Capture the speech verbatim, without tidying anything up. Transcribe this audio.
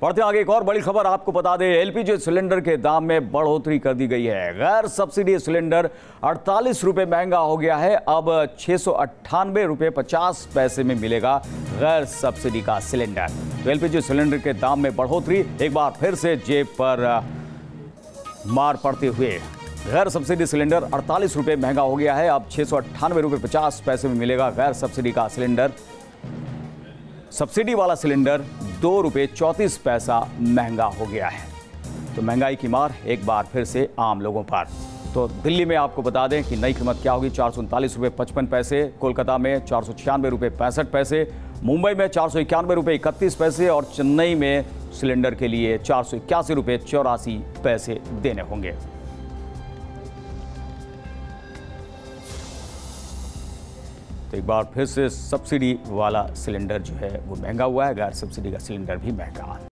बढ़ते आगे एक और बड़ी खबर आपको बता दें, एलपीजी सिलेंडर के दाम में बढ़ोतरी कर दी गई है। गैर सब्सिडी सिलेंडर अड़तालीस रुपए महंगा हो गया है। अब छह सौ अट्ठानवे रुपए पचास पैसे में मिलेगा गैर सब्सिडी का सिलेंडर। तो एलपीजी सिलेंडर के दाम में बढ़ोतरी एक बार फिर से जेब पर मार पड़ते हुए गैर सब्सिडी सिलेंडर अड़तालीस रुपए महंगा हो गया है। अब छह सौ अट्ठानवे रुपए पचास पैसे में मिलेगा गैर सब्सिडी का सिलेंडर। सब्सिडी वाला सिलेंडर दो रुपये चौंतीस पैसा महंगा हो गया है। तो महंगाई की मार एक बार फिर से आम लोगों पर। तो दिल्ली में आपको बता दें कि नई कीमत क्या होगी, चार सौ उनतालीस रुपये पचपन पैसे, कोलकाता में चार सौ छियानवे रुपये पैंसठ पैसे, मुंबई में चार सौ इक्यानवे रुपये इकतीस पैसे और चेन्नई में सिलेंडर के लिए चार सौ इक्यासी रुपये चौरासी पैसे देने होंगे। तो एक बार फिर से सब्सिडी वाला सिलेंडर जो है वो महंगा हुआ है, गैर सब्सिडी का सिलेंडर भी महंगा।